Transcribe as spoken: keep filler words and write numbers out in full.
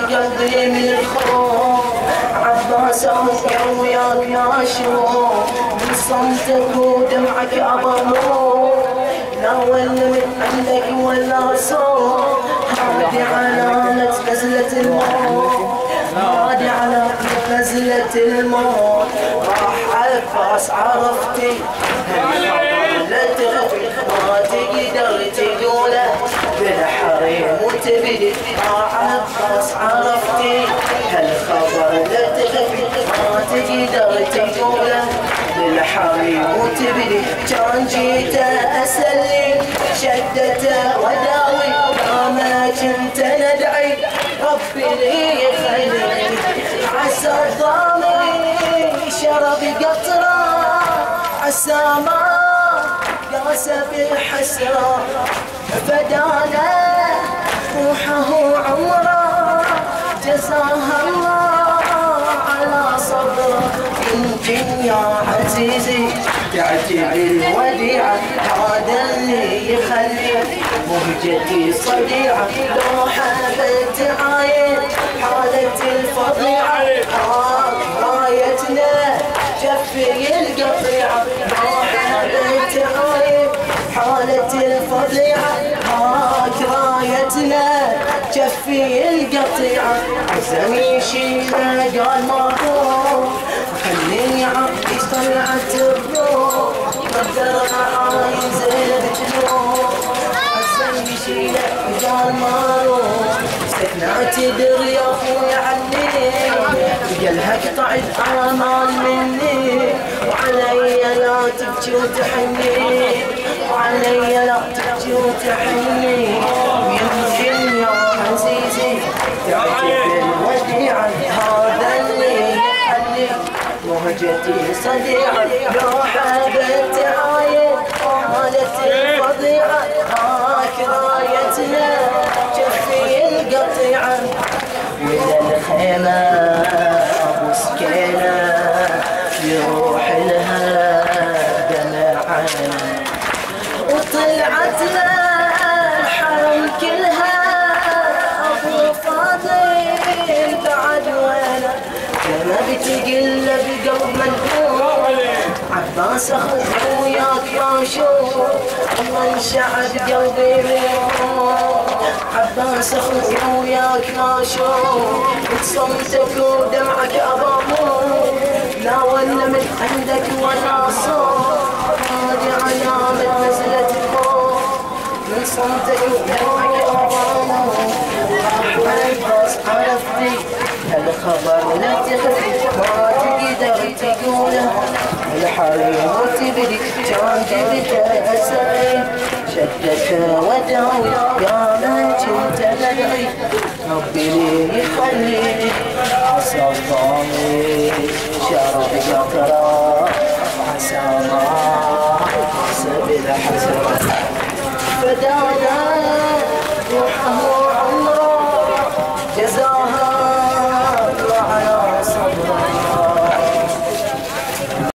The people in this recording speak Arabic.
قلبي من الخوف عباس اخويا وياك ما اشوف من صمتك ودمعك ابموت ناولني من عندك ولا صوت هادي علامة نزلة الموت هادي علامة نزلة الموت راح عباس عرفتي لا تخفي ما تقدر تقوله بالحريم وتبدي راح عباس عرفتي هالخبر لا تخفي ما تقدر تقوله بالحريم وتبدي كان جيته اسلي شدته وداوي ما كنت ندعي ربي لي يخلي عسى الضامي شرب قطره عسى ما قاس بالحسره فدانا روحه عمره جزاها الله على صبره يمكن يا عزيزي تعتبر الوديعة هذا اللي يخلي مهجتي صديعة لو حبت عاين حالة الفظيعة رايتنا جفي القطيعة لو حبت عاين حالة الفظيعة هاك رايتنا جفي القطيعة عزم يشيله قال ماكو خليني عبدي طلعت الروح قدر عايز بتروح عزم يشيله قال ماروح سكنات تدري يا اخوي عني قالها اقطع الامال مني وعلي لا تبكي وتحني وعلي لا تبكي وتحني يمكن يا عزيزي تعجب الوديعة هذا اللي يحلي مهجتي صديعة لو حبت عاين حالة الفظيعة هاك رايتنا جفي القطيعة من الخيمة ابو سكينة يروح لها دمعا وطلعت له الحرم كلها ابو فاضل بعد وينه كما بتقل بقلب ملهوف عباس اخوك وياك ما اشوف الله انشعب قلبي منهم عباس اخوك وياك ما اشوف صمتك ودمعك اباموت لا ولا من عندك ولا صوت هادي علامة نزلة الموت من صمتك ودمعك اباموت عباس عرفتي هالخبر لا تخفي ما تقدر تقوله الحريم وتبدي كان جبته اسري شدته وداوي يا ما كنت ندعي ربي لي يخليني عسى الضامي شرب قطره عسى ما حسب الحسره فدانا روحه